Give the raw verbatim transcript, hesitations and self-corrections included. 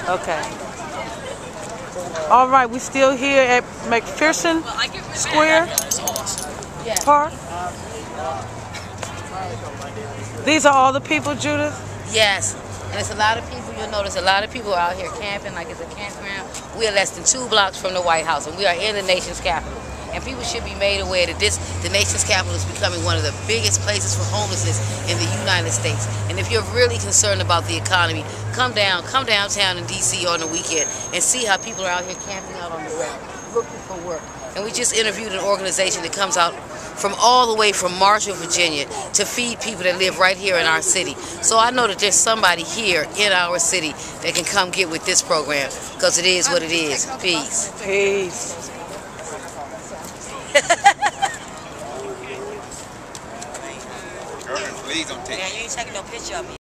Okay. All right, we still here at McPherson Square Park. These are all the people, Judith? Yes. And it's a lot of people. You'll notice a lot of people are out here camping like it's a campground. We are less than two blocks from the White House, and we are in the nation's capital. And people should be made aware that this, the nation's capital, is becoming one of the biggest places for homelessness in the United States. And if you're really concerned about the economy, come down, come downtown in D C on the weekend and see how people are out here camping out on the ground, looking for work. And we just interviewed an organization that comes out from all the way from Marshall, Virginia, to feed people that live right here in our city. So I know that there's somebody here in our city that can come get with this program, because it is what it is. Peace. Peace. Please don't take. Yeah, you ain't taking no picture of me.